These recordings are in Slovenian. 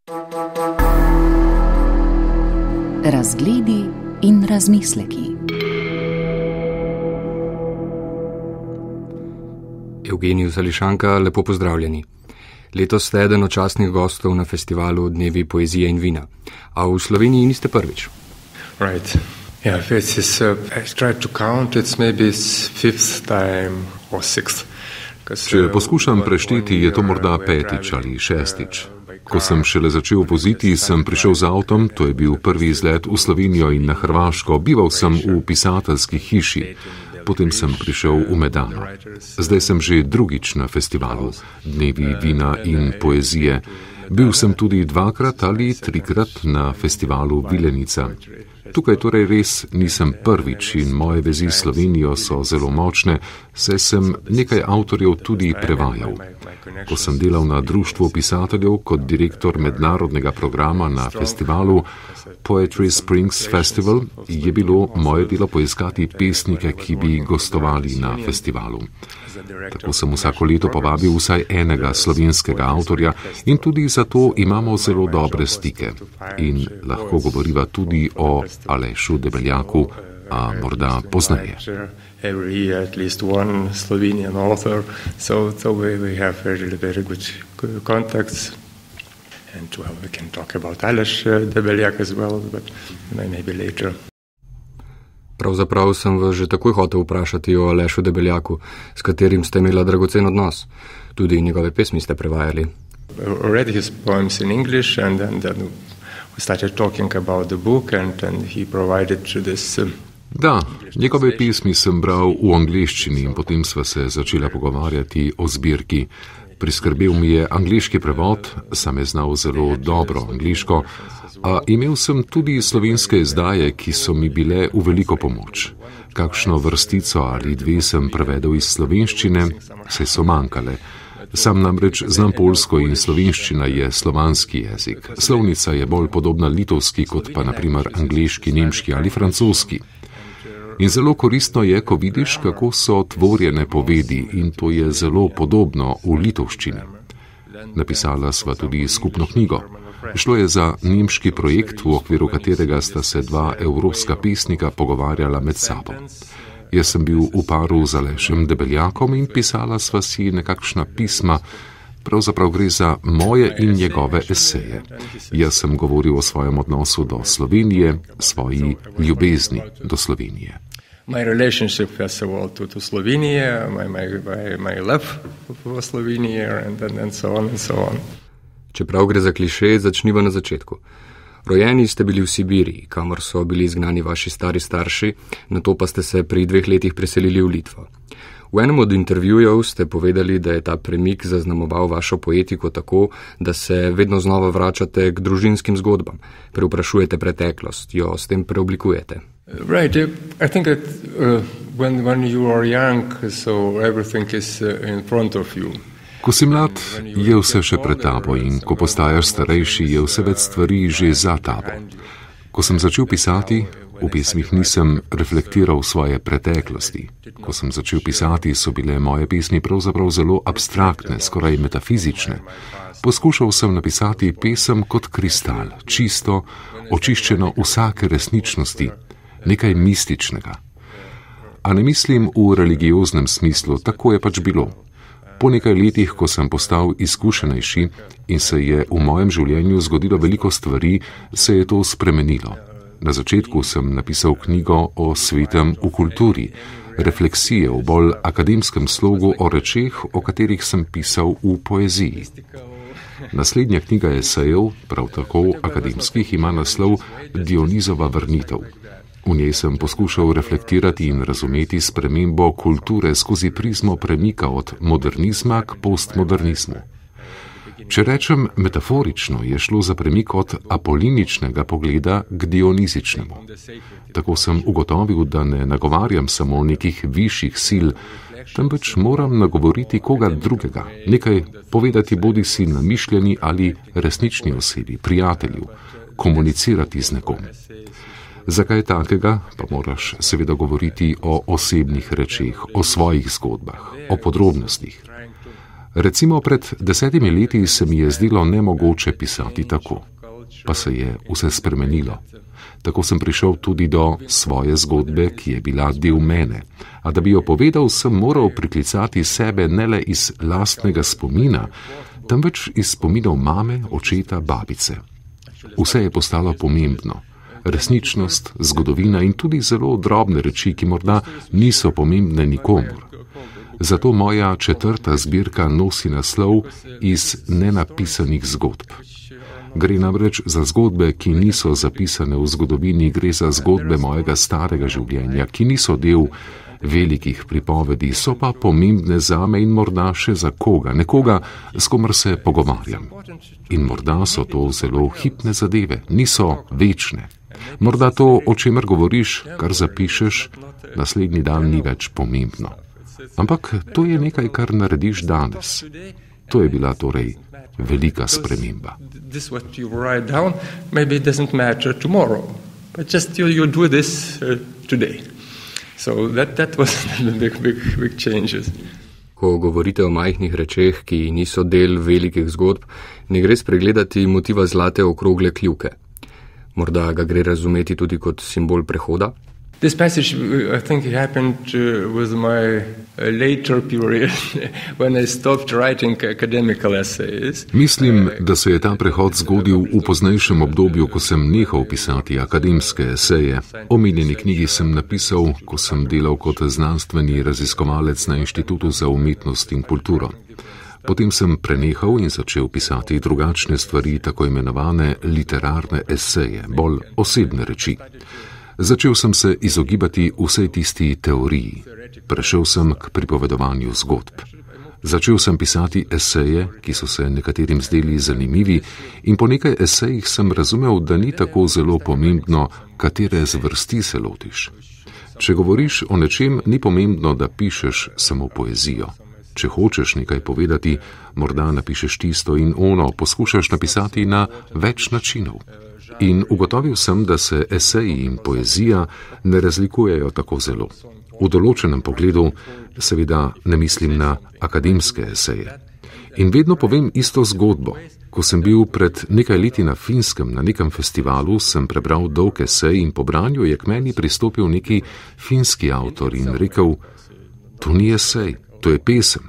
Razgledi in razmisleki. Evgenijus Ališanka, lepo pozdravljeni. Letos ste eden od častnih gostov na festivalu Dnevi poezije in vina, a v Sloveniji niste prvič. Right. Yeah, this is, I tried to count, it's maybe fifth time or sixth. Če poskušam prešteti, je to morda petič ali šestič. Ko sem šele začel voziti, sem prišel z avtom, to je bil prvi izlet v Slovenijo in na Hrvaško, bival sem v pisateljski hiši, potem sem prišel v Medano. Zdaj sem že drugič na festivalu Dnevi vina in poezije. Bil sem tudi dvakrat ali trikrat na festivalu Vilenica. Tukaj torej res nisem prvič in moje vezi s Slovenijo so zelo močne, saj sem nekaj avtorjev tudi prevajal. Ko sem delal na Društvu pisateljev kot direktor mednarodnega programa na festivalu Poetry Springs Festival, je bilo moje delo poiskati pesnike, ki bi gostovali na festivalu. Tako sem vsako leto povabil vsaj enega slovenskega avtorja in tudi zato imamo zelo dobre stike. In lahko govoriva tudi o Alešu Debeljaku, a morda pozneje. Every year at least one Slovenian author, so we have very good contacts. And well, we can talk about Aleš Debeljak as well, but maybe later. Pravzaprav sem vas že takoj hotel vprašati o Alešu Debeljaku, s katerim ste imela dragocen odnos. Tudi njegove pesmi ste prevajali. Read his poems in English and then we started talking about the book and he provided this. Da, njegove pesmi sem bral v angleščini in potem sva se začela pogovarjati o zbirki. Priskrbel mi je angleški prevod, sam je znal zelo dobro angleško, a imel sem tudi slovenske izdaje, ki so mi bile v veliko pomoč. Kakšno vrstico ali dve sem prevedel iz slovenščine, saj so manjkale. Sam namreč znam poljsko in slovenščina je slovanski jezik. Slovnica je bolj podobna litovski kot pa naprimer angleški, nemški ali francoski. In zelo koristno je, ko vidiš, kako so tvorjene povedi in to je zelo podobno v litovščini. Napisala sva tudi skupno knjigo. Šlo je za nemški projekt, v okviru katerega sta se dva evropska pesnika pogovarjala med sabo. Jaz sem bil v paru z Alešem Debeljakom in pisala sva si nekakšna pisma, pravzaprav gre za moje in njegove eseje. Jaz sem govoril o svojem odnosu do Slovenije, svoji ljubezni do Slovenije. My relationship first of all to Slovenia, my love for Slovenia and so on and so on. Čeprav gre za klišej, začniva na začetku. Rojeni ste bili v Sibiriji, kamor so bili izgnani vaši stari starši, nato pa ste se pri 2 letih preselili v Litvo. V enem od intervjujev ste povedali, da je ta premik zaznamoval vašo poetiko tako, da se vedno znova vračate k družinskim zgodbam, preuprašujete preteklost, jo s tem preoblikujete. Right, I think that when you are young, so everything is in front of you. Ko si mlad, je vse še pred tabo in ko postaješ starejši, je vse več stvari že za tabo. Ko sem začel pisati, v pesmih nisem reflektiral svoje preteklosti. Ko sem začel pisati, so bile moje pesmi pravzaprav zelo abstraktne, skoraj metafizične. Poskušal sem napisati pesem kot kristal, čisto, očiščeno vsake resničnosti, nekaj mističnega. A ne mislim v religioznem smislu, tako je pač bilo. Po nekaj letih, ko sem postal izkušenejši in se je v mojem življenju zgodilo veliko stvari, se je to spremenilo. Na začetku sem napisal knjigo o svetem v kulturi, refleksije v bolj akademskem slogu o rečeh, o katerih sem pisal v poeziji. Naslednja knjiga esejev, prav tako akademskih, ima naslov Dionizova vrnitev. V njej sem poskušal reflektirati in razumeti spremembo kulture skozi prizmo premika od modernizma k postmodernizmu. Če rečem metaforično, je šlo za premik od apoliničnega pogleda k dionizičnemu. Tako sem ugotovil, da ne nagovarjam samo nekih višjih sil, temveč moram nagovoriti koga drugega, nekaj povedati bodisi namišljeni ali resnični osebi, prijatelju, komunicirati z nekom. Zakaj takega, pa moraš seveda govoriti o osebnih rečeh, o svojih zgodbah, o podrobnostih. Recimo pred 10 leti se mi je zdelo nemogoče pisati tako, pa se je vse spremenilo. Tako sem prišel tudi do svoje zgodbe, ki je bila del mene, a da bi jo povedal, sem moral priklicati sebe ne le iz lastnega spomina, temveč iz spominov mame, očeta, babice. Vse je postalo pomembno. Resničnost, zgodovina in tudi zelo drobne reči, ki morda niso pomembne nikomur. Zato moja 4. zbirka nosi naslov Iz nenapisanih zgodb. Gre namreč za zgodbe, ki niso zapisane v zgodovini, gre za zgodbe mojega starega življenja, ki niso del velikih pripovedi, so pa pomembne zame in morda še za koga, nekoga, s komer se pogovarjam. In morda so to zelo hipne zadeve, niso večne. Morda to, o čemer govoriš, kar zapišeš, naslednji dan ni več pomembno. Ampak to je nekaj, kar narediš danes. To je bila torej velika sprememba. Ko govorite o majhnih rečeh, ki niso del velikih zgodb, ne gre spregledati motiva zlate okrogle kljuke. Morda ga gre razumeti tudi kot simbol prehoda? This passage, I think, happened with my later period when I stopped writing academical essays. Mislim, da se je ta prehod zgodil v poznejšem obdobju, ko sem nehal pisati akademske eseje. Omenjeni knjigi sem napisal, ko sem delal kot znanstveni raziskovalec na Inštitutu za umetnost in kulturo. Potem sem prenehal in začel pisati drugačne stvari, tako imenovane literarne eseje, bolj osebne reči. Začel sem se izogibati vsej tisti teoriji. Prešel sem k pripovedovanju zgodb. Začel sem pisati eseje, ki so se nekaterim zdeli zanimivi, in po nekaj esejih sem razumel, da ni tako zelo pomembno, katere zvrsti se lotiš. Če govoriš o nečem, ni pomembno, da pišeš samo poezijo. Če hočeš nekaj povedati, morda napišeš tisto in ono, poskušaš napisati na več načinov. In ugotovil sem, da se eseji in poezija ne razlikujejo tako zelo. V določenem pogledu seveda ne mislim na akademske eseje. In vedno povem isto zgodbo. Ko sem bil pred nekaj leti na Finskem na nekem festivalu, sem prebral dolg esej in po branju je k meni pristopil neki finski avtor in rekel, to ni esej, to je pesem.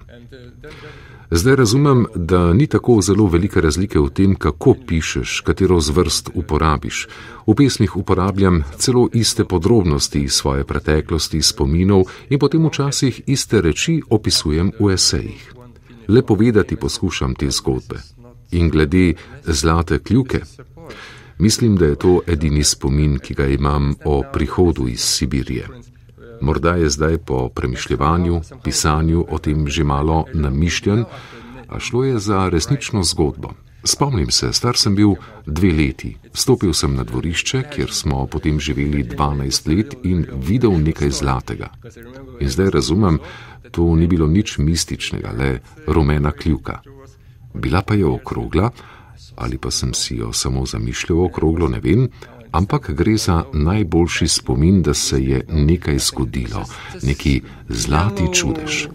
Zdaj razumem, da ni tako zelo velike razlike v tem, kako pišeš, katero zvrst uporabiš. V pesmih uporabljam celo iste podrobnosti iz svoje preteklosti, spominov in potem včasih iste reči opisujem v esejih. Le povedati poskušam te zgodbe. In glede zlate kljuke, mislim, da je to edini spomin, ki ga imam o prihodu iz Sibirije. Morda je zdaj po premišljevanju, pisanju o tem že malo namišljen, a šlo je za resnično zgodbo. Spomnim se, star sem bil 2 leti. Stopil sem na dvorišče, kjer smo potem živeli 12 let in videl nekaj zlatega. In zdaj razumem, to ni bilo nič mističnega, le rumena kljuka. Bila pa je okrogla, ali pa sem si jo samo zamišljal okroglo, ne vem, ampak gre za najboljši spomin, da se je nekaj zgodilo, neki zlati čudež.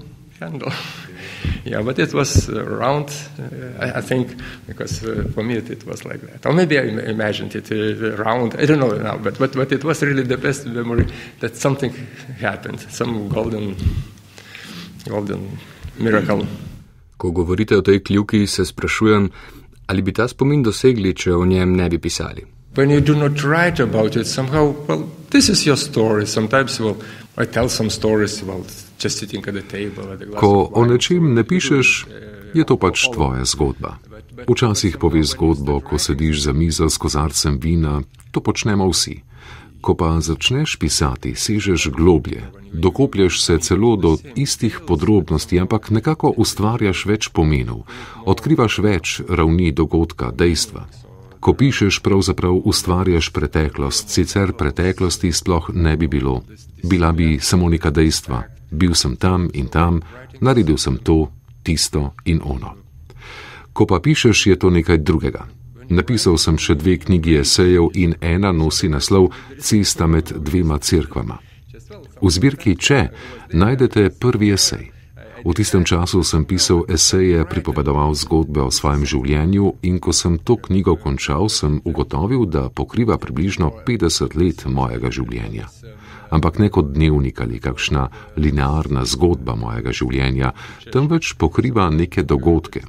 Yeah, but it was round, I think, because for me it was like that. Or maybe I imagined it round, I don't know now, but it was really the best memory that something happened, some golden miracle. Ko govorite o tej kljuki, se sprašujem, ali bi ta spomin dosegli, če o njem ne bi pisali. When you do not write about it, somehow, well, this is your story. Sometimes, I tell some stories, just sitting at the table. Ko o nečem ne pišeš, je to pač tvoja zgodba. Včasih poveš zgodbo, ko sediš za mizo s kozarcem vina, to počnemo vsi. Ko pa začneš pisati, sežeš globlje, dokoplješ se celo do istih podrobnosti, ampak nekako ustvarjaš več pomenov, odkrivaš več ravni dogodka, dejstva. Ko pišeš, pravzaprav ustvarjaš preteklost, sicer preteklosti sploh ne bi bilo. Bila bi samo neka dejstva. Bil sem tam in tam, naredil sem to, tisto in ono. Ko pa pišeš, je to nekaj drugega. Napisal sem še 2 knjigi esejev in ena nosi naslov Cesta med 2 cerkvama. V zbirki Če najdete prvi esej. V tistem času sem pisal eseje, pripovedoval zgodbe o svojem življenju in ko sem to knjigo končal, sem ugotovil, da pokriva približno 50 let mojega življenja. Ampak ne kot dnevnik ali kakšna linearna zgodba mojega življenja, temveč pokriva neke dogodke.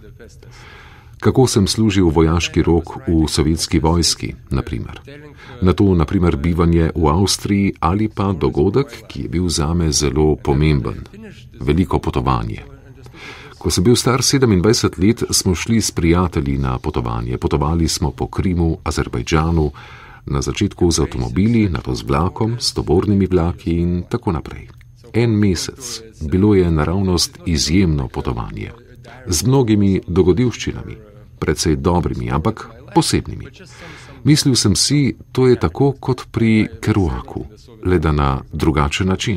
Kako sem služil vojaški rok v sovjetski vojski, naprimer. Na to, naprimer, bivanje v Avstriji ali pa dogodek, ki je bil zame zelo pomemben. Veliko potovanje. Ko sem bil star 27 let, smo šli s prijatelji na potovanje. Potovali smo po Krimu, Azerbajdžanu, na začetku z avtomobili, nato z vlakom, s tovornimi vlaki in tako naprej. 1 mesec. Bilo je naravnost izjemno potovanje. Z mnogimi dogodivščinami. Precej dobrimi, ampak posebnimi. Mislil sem si, to je tako kot pri Kerouacu, le da na drugačen način.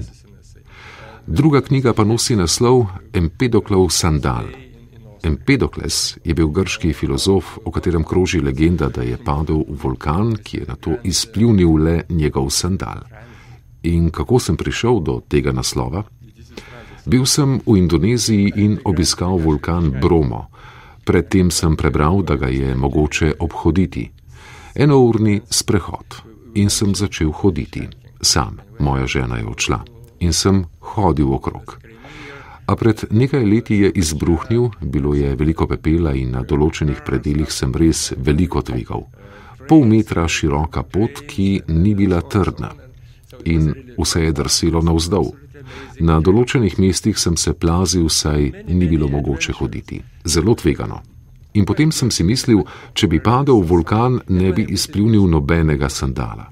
Druga knjiga pa nosi naslov Empedoklov sandal. Empedokles je bil grški filozof, o katerem kroži legenda, da je padel v vulkan, ki je nato izpljunil le njegov sandal. In kako sem prišel do tega naslova? Bil sem v Indoneziji in obiskal vulkan Bromo. Predtem sem prebral, da ga je mogoče obhoditi. 1-urni sprehod. In sem začel hoditi. Sam, moja žena je odšla. In sem hodil okrog. A pred nekaj leti je izbruhnil, bilo je veliko pepela in na določenih predelih sem res veliko tvegal. 0,5 metra široka pot, ki ni bila trdna. In vse je drselo navzdol. Na določenih mestih sem se plazil, saj ni bilo mogoče hoditi. Zelo tvegano. In potem sem si mislil, če bi padel v vulkan, ne bi izpljunil nobenega sandala.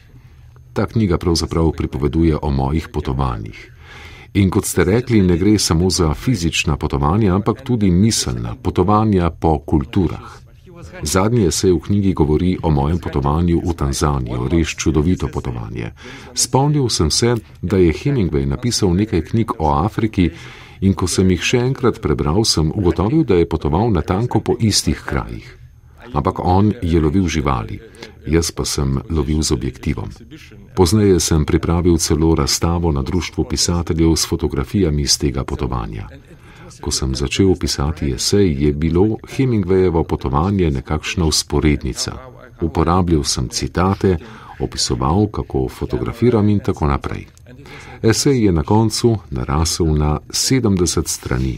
Ta knjiga pravzaprav pripoveduje o mojih potovanjih. In kot ste rekli, ne gre samo za fizična potovanja, ampak tudi miselna potovanja po kulturah. Zadnji esej v knjigi govori o mojem potovanju v Tanzanijo, res čudovito potovanje. Spomnil sem se, da je Hemingway napisal nekaj knjig o Afriki in ko sem jih še enkrat prebral, sem ugotovil, da je potoval natanko po istih krajih. Ampak on je lovil živali, jaz pa sem lovil z objektivom. Pozneje sem pripravil celo razstavo na Društvu pisateljev s fotografijami iz tega potovanja. Ko sem začel pisati esej, je bilo Hemingwayevo potovanje nekakšna vzporednica. Uporabljal sem citate, opisoval, kako fotografiram in tako naprej. Esej je na koncu narasel na 70 strani.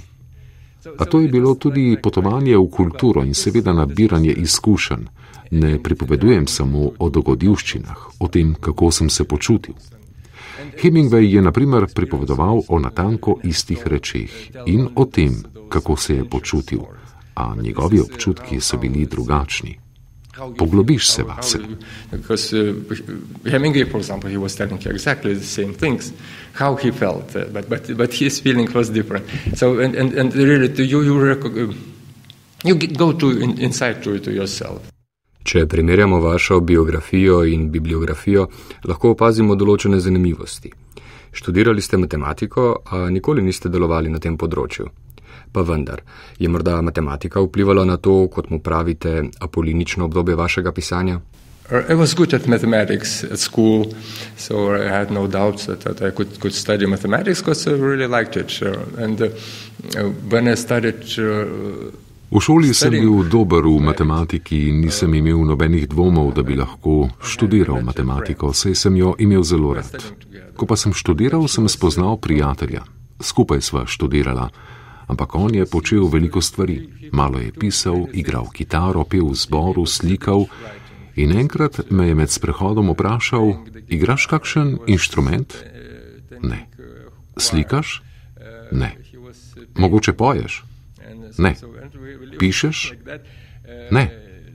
A to je bilo tudi potovanje v kulturo in seveda nabiranje izkušenj. Ne pripovedujem samo o dogodivščinah, o tem, kako sem se počutil. Hemingway je naprimer pripovedoval o natanko istih rečeh in o tem, kako se je počutil, a njegovi občutki so bili drugačni. Poglobiš se vase. Hemingway, for example, he was telling you exactly the same things, how he felt, but his feeling was different. So, and really, you go inside to yourself. Če primerjamo vašo biografijo in bibliografijo, lahko opazimo določene zanimivosti. Študirali ste matematiko, a nikoli niste delovali na tem področju. Pa vendar, je morda matematika vplivala na to, kot mu pravite, apolinično obdobje vašega pisanja? I was good at mathematics at school, so I had no doubts that I could study mathematics because I really liked it. And when I started V šoli sem bil dober v matematiki in nisem imel nobenih dvomov, da bi lahko študiral matematiko, saj sem jo imel zelo rad. Ko pa sem študiral, sem spoznal prijatelja. Skupaj sva študirala, ampak on je počel veliko stvari. Malo je pisal, igral kitaro, pel v zboru, slikal in enkrat me je med sprehodom vprašal, igraš kakšen inštrument? Ne. Slikaš? Ne. Mogoče poješ? Ne. Pišeš? Ne.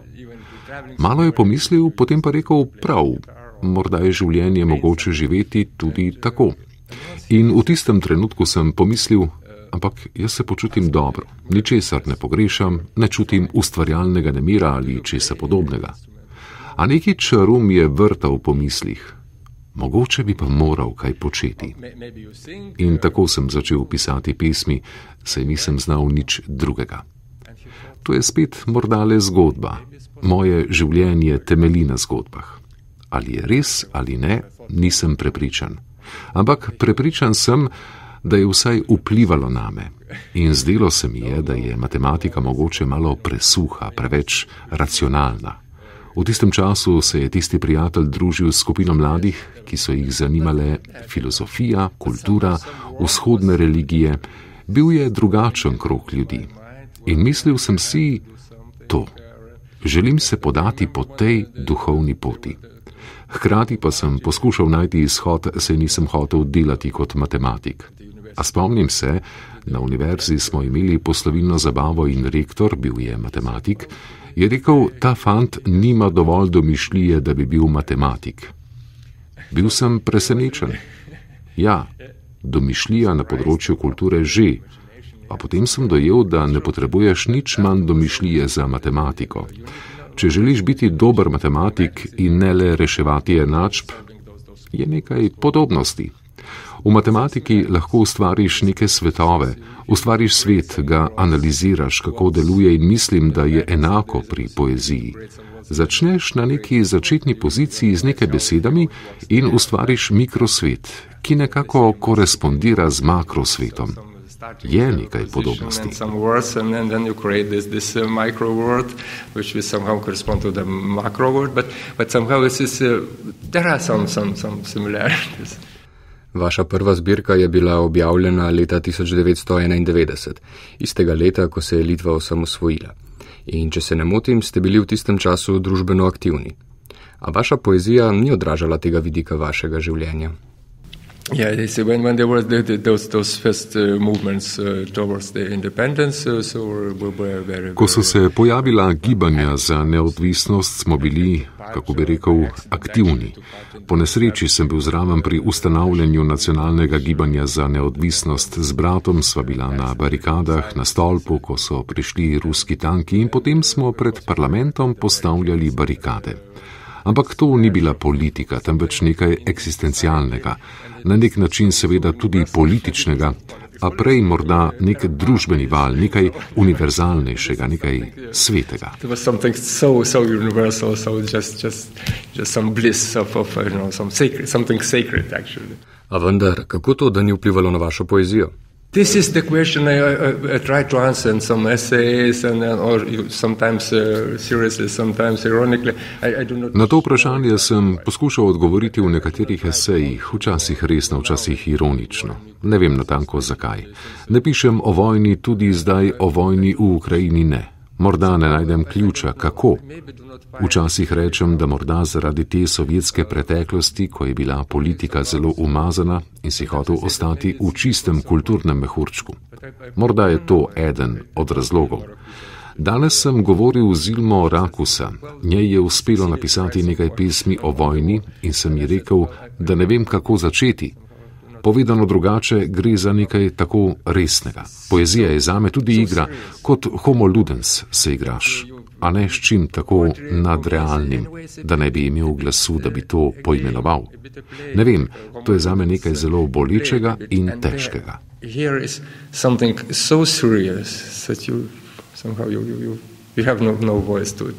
Malo je pomislil, potem pa rekel, prav, morda je življenje mogoče živeti tudi tako. In v tistem trenutku sem pomislil, ampak jaz se počutim dobro, ničesar ne pogrešam, ne čutim ustvarjalnega nemira ali česa podobnega. A neki čarum je vrtal po mislih. Mogoče bi pa moral kaj početi. In tako sem začel pisati pesmi, saj nisem znal nič drugega. To je spet morda le zgodba. Moje življenje temelji na zgodbah. Ali je res ali ne, nisem prepričan. Ampak prepričan sem, da je vsaj vplivalo name. In zdelo se mi je, da je matematika mogoče malo presuha, preveč racionalna. V tistem času se je tisti prijatelj družil s skupino mladih, ki so jih zanimale filozofija, kultura, vzhodne religije. Bil je drugačen krog ljudi. In mislil sem si, to. Želim se podati po tej duhovni poti. Hkrati pa sem poskušal najti izhod, saj nisem hotel delati kot matematik. A spomnim se, na univerzi smo imeli poslovilno zabavo in rektor, bil je matematik, je rekel, ta fant nima dovolj domišljije, da bi bil matematik. Bil sem presenečen. Ja, domišljija na področju kulture že, a potem sem dojel, da ne potrebuješ nič manj domišljije za matematiko. Če želiš biti dober matematik in ne le reševati enačb, je nekaj podobnosti. V matematiki lahko ustvariš neke svetove, ustvariš svet, ga analiziraš, kako deluje in mislim, da je enako pri poeziji. Začneš na neki začetni poziciji z nekaj besedami in ustvariš mikrosvet, ki nekako korespondira z makrosvetom. Je nekaj podobnosti. Vaša prva zbirka je bila objavljena leta 1991, istega leta, ko se je Litva osamosvojila. In če se ne motim, ste bili v tistem času družbeno aktivni. A vaša poezija ni odražala tega vidika vašega življenja. Yeah, they say when there were those first movements towards the independence, so we were Ko so se pojavila gibanja za neodvisnost, smo bili, kako bi rekel, aktivni. Po nesreči sem bil zraven pri ustanavljanju nacionalnega gibanja za neodvisnost. Z bratom sva bila na barikadah, na stolpu, ko so prišli ruski tanki in potem smo pred parlamentom postavljali barikade. Ampak to ni bila politika, temveč nekaj eksistencialnega, na nek način seveda tudi političnega, a prej morda nek družbeni val, nekaj univerzalnejšega, nekaj svetega. A vendar, kako to, da ni vplivalo na vašo poezijo? This is the question I try to answer in some essays or sometimes seriously, sometimes ironically. I do not. Na to vprašanje sem poskušal odgovoriti v nekaterih esejih, včasih resno, včasih ironično. Ne vem natanko zakaj. Ne pišem o vojni, tudi zdaj o vojni v Ukrajini ne. Morda ne najdem ključa, kako. Včasih rečem, da morda zaradi te sovjetske preteklosti, ko je bila politika zelo umazana in si hotel ostati v čistem kulturnem mehurčku. Morda je to eden od razlogov. Danes sem govoril z Ilmo Rakusa. Njej je uspelo napisati nekaj pesmi o vojni in sem ji rekel, da ne vem, kako začeti. Povedano drugače, gre za nekaj tako resnega. Poezija je zame tudi igra, kot homo ludens se igraš, a ne s čim tako nadrealnim, da ne bi imel glasu, da bi to poimenoval. Ne vem, to je zame nekaj zelo bolečega in težkega. Here is something so serious that you have no voice to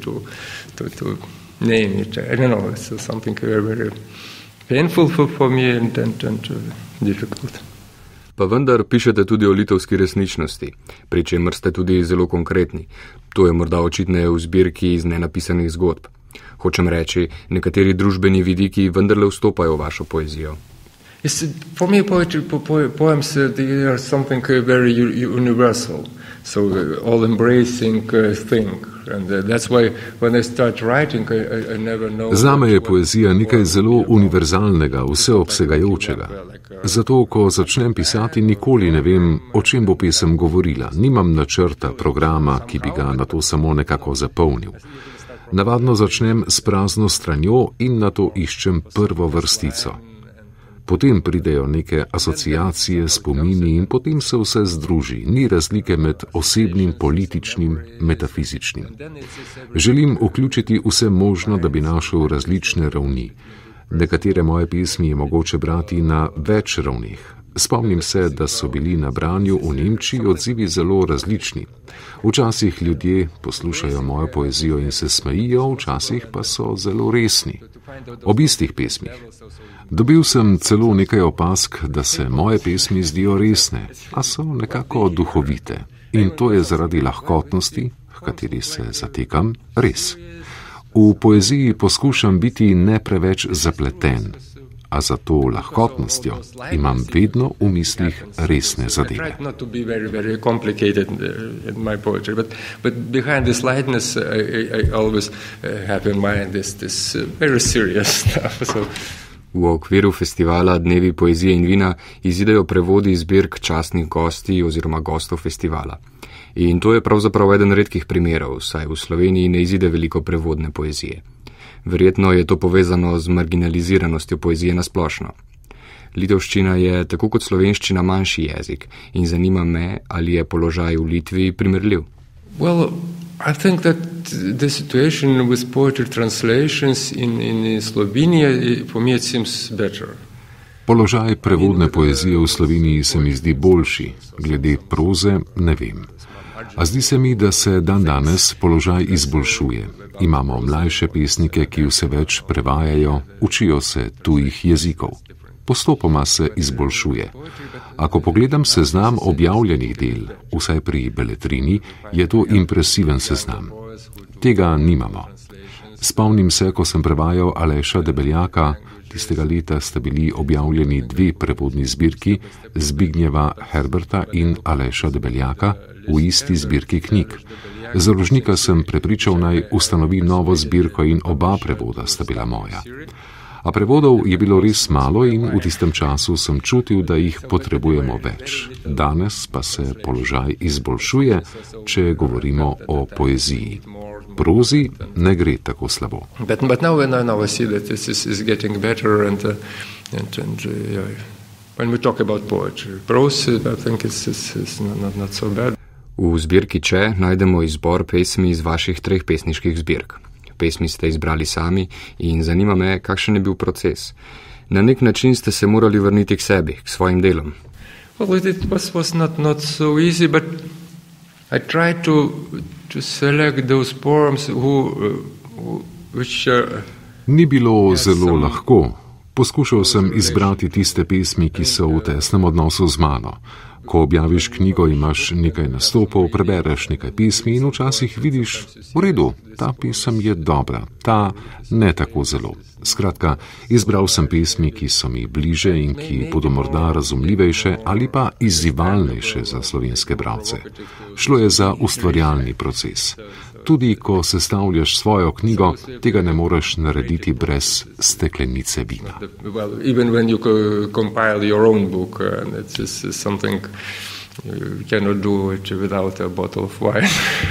name it. I don't know, it's something very painful for me and difficult. Pa vendar pišete tudi o litovski resničnosti, pri čemer ste tudi zelo konkretni. To je morda očitneje v zbirki iz nenapisanih zgodb. Hočem reči, nekateri družbeni vidiki vendarle vstopajo v vašo poezijo. For me, poems they are something very universal, so all-embracing thing. And that's why when I start writing, I never know. Zame je poezija nekaj zelo univerzalnega, vseobsegajočega. Zato, ko začnem pisati, nikoli ne vem, o čem bo pesem govorila. Nimam načrta, programa, ki bi ga na to samo nekako zapolnil. Navadno začnem s prazno stranjo in na to iščem prvo vrstico. Potem pridejo neke asociacije, spomini in potem se vse združi. Ni razlike med osebnim, političnim, metafizičnim. Želim vključiti vse možno, da bi našel različne ravni. Nekatere moje pesmi je mogoče brati na več ravneh. Spomnim se, da so bili na branju v Nemčiji odzivi zelo različni. Včasih ljudje poslušajo mojo poezijo in se smejijo, včasih pa so zelo resni. Ob istih pesmih. Dobil sem celo nekaj opazk, da se moje pesmi zdijo resne, a so nekako duhovite. In to je zaradi lahkotnosti, v kateri se zatekam, res. V poeziji poskušam biti ne preveč zapleten, a za to lahkotnostjo imam vedno v mislih resne zadeve. V okviru festivala Dnevi poezije in vina izidejo prevodi zbirk častnih gosti oziroma gostov festivala. In to je pravzaprav eden redkih primerov, saj v Sloveniji ne izide veliko prevodne poezije. Verjetno je to povezano z marginaliziranostjo poezije nasplošno. Litovščina je, tako kot slovenščina, manjši jezik in zanima me, ali je položaj v Litvi primerljiv. Well, I think that the situation with poetry translations in Slovenia, for me it seems better. Položaj prevodne poezije v Sloveniji se mi zdi boljši, glede proze ne vem. A zdi se mi, da se dandanes položaj izboljšuje. Imamo mlajše pesnike, ki vse več prevajajo, učijo se tujih jezikov. Postopoma se izboljšuje. Ako pogledam seznam objavljenih del, vsaj pri beletrini, je to impresiven seznam. Tega nimamo. Spomnim se, ko sem prevajal Aleša Debeljaka, tistega leta sta bili objavljeni 2 prevodni zbirki, Zbignjeva Herberta in Aleša Debeljaka, v isti zbirki knjig. Založnika sem prepričal, naj ustanovi novo zbirko in oba prevoda sta bila moja. A prevodov je bilo res malo in v tistem času sem čutil, da jih potrebujemo več. Danes pa se položaj izboljšuje, če govorimo o poeziji. Prozi ne gre tako slabo. But now I see that this is getting better and when we talk about poetry, prose, I think it's not so bad. V zbirki Če najdemo izbor pesmi iz vaših 3 pesniških zbirk. Pesmi ste izbrali sami in zanima me, kakšen je bil proces. Na nek način ste se morali vrniti k sebi, k svojim delom. Well, it was not so easy, but I tried to select those poems which Ni bilo zelo lahko. Poskušal sem izbrati tiste pesmi, ki so v tesnem odnosu z mano. Ko objaviš knjigo, imaš nekaj nastopov, prebereš nekaj pesmi in včasih vidiš, v redu, ta pesem je dobra, ta ne tako zelo. Skratka, izbral sem pesmi, ki so mi bliže in ki bodo morda razumljivejše ali pa izzivalnejše za slovenske bralce. Šlo je za ustvarjalni proces. Tudi ko sestavljaš svojo knjigo, tega ne moreš narediti brez steklenice vina. Even when you compile your own book, it's something you cannot do without a bottle of wine.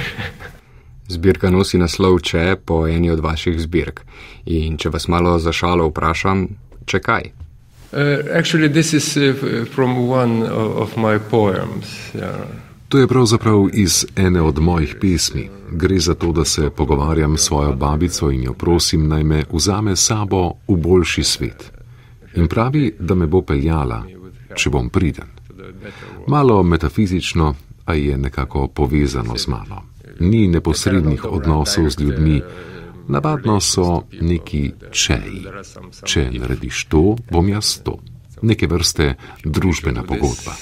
Zbirka nosi naslov Če po eni od vaših zbirk. In če vas malo za šalo vprašam, če kaj? Actually, this is from one of my poems. Yeah. To je pravzaprav iz ene od mojih pesmi. Gre za to, da se pogovarjam s svojo babico in jo prosim, naj me vzame sabo v boljši svet. In pravi, da me bo peljala, če bom priden. Malo metafizično, a je nekako povezano z mano. Ni neposrednih odnosov z ljudmi, navadno so neki čeji. Če narediš to, bom jaz to. Neke vrste družbena pogodba.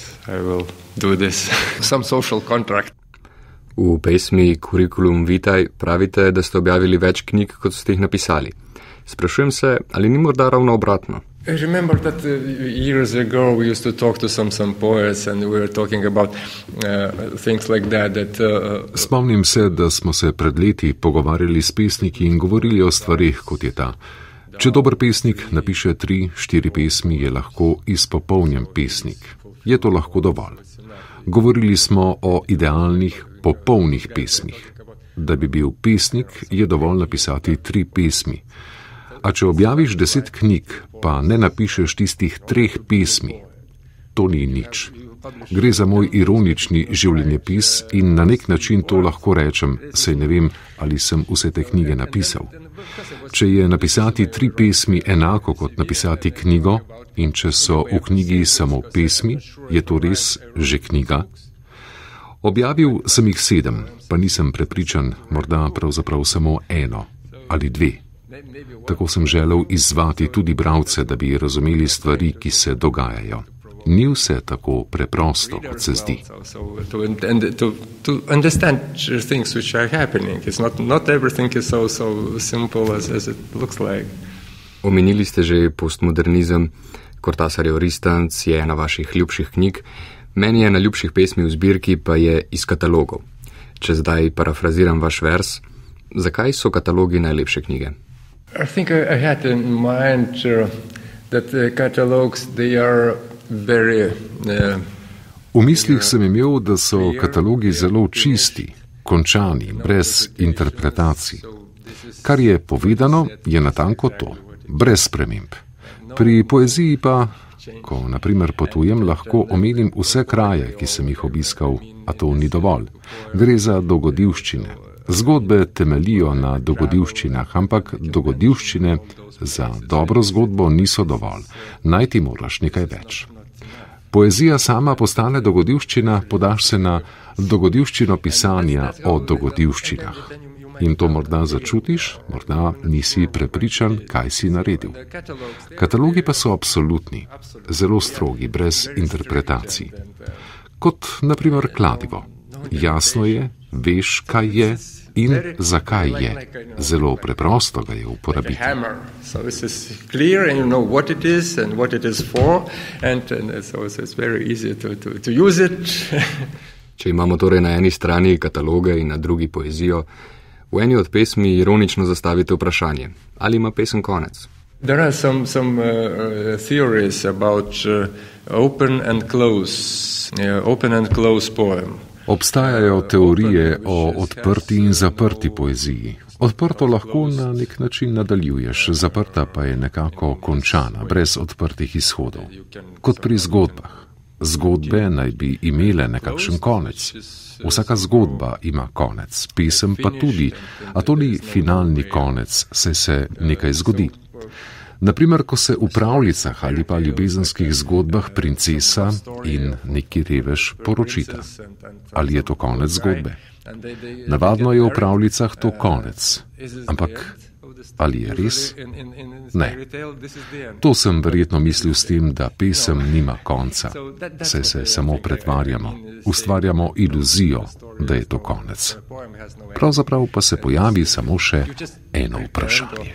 V pesmi Curriculum Vitae pravite, da ste objavili več knjig, kot ste jih napisali. Sprašujem se, ali ni morda ravno obratno? I remember that years ago we used to talk to some poets and we were talking about things like that. Spomnim se, da smo se pred leti pogovarjali s pesniki in govorili o stvarih, kot je ta. Če dober pesnik napiše 3-4 pesmi, je lahko izpopolnjen pesnik. Je to lahko dovolj. Govorili smo o idealnih, popolnih pesmih. Da bi bil pesnik, je dovolj napisati 3 pesmi. A če objaviš 10 knjig, pa ne napišeš tistih 3 pesmi, to ni nič. Gre za moj ironični življenjepis in na nek način to lahko rečem, saj ne vem, ali sem vse te knjige napisal. Če je napisati 3 pesmi enako kot napisati knjigo in če so v knjigi samo pesmi, je to res že knjiga? Objavil sem jih 7, pa nisem prepričan, morda pravzaprav samo 1 ali 2. Tako sem želel izzvati tudi bralce, da bi razumeli stvari, ki se dogajajo. Ni vse tako preprosto, kot se zdi. Omenili ste že postmodernizem, Cortasarjev Ristanc je ena vaših ljubših knjig. Meni je najljubših pesmi v zbirki pa je iz katalogov. Če zdaj parafraziram vaš vers, zakaj so katalogi najlepše knjige? I think I had in mind that the catalogs, they are very V mislih sem imel, da so katalogi zelo čisti, končani, brez interpretacij. Kar je povedano, je natanko to, brez sprememb. Pri poeziji pa, ko na primer potujem, lahko omenim vse kraje, ki sem jih obiskal, a to ni dovolj. Gre za dogodivščine. Zgodbe temeljijo na dogodivščinah, ampak dogodivščine za dobro zgodbo niso dovolj. Najti moraš nekaj več. Poezija sama postane dogodivščina, podaš se na dogodivščino pisanja o dogodivščinah. In to morda začutiš, morda nisi prepričan, kaj si naredil. Katalogi pa so absolutni, zelo strogi, brez interpretacij. Kot naprimer kladivo. Jasno je, veš, kaj je in zakaj je. Zelo preprosto ga je uporabiti. Če imamo torej na eni strani kataloge in na drugi poezijo, v eni od pesmi ironično zastavite vprašanje, ali ima pesem konec? There are some theories about open and close poem. Obstajajo teorije o odprti in zaprti poeziji. Odprto lahko na nek način nadaljuješ, zaprta pa je nekako končana, brez odprtih izhodov. Kot pri zgodbah. Zgodbe naj bi imele nekakšen konec. Vsaka zgodba ima konec, pesem pa tudi, a to ni finalni konec, saj se nekaj zgodi. Naprimer, ko se v pravljicah ali pa ljubezenskih zgodbah princesa in neki revež poročita. Ali je to konec zgodbe? Navadno je v pravljicah to konec. Ampak ali je res? Ne. To sem verjetno mislil s tem, da pesem nima konca. Saj se samo pretvarjamo, ustvarjamo iluzijo, da je to konec. Pravzaprav pa se pojavi samo še eno vprašanje.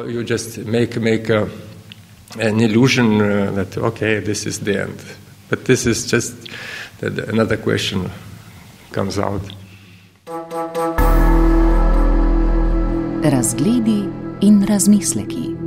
An illusion that okay, this is the end. But this is just that another question comes out. Razgledi in razmisleki.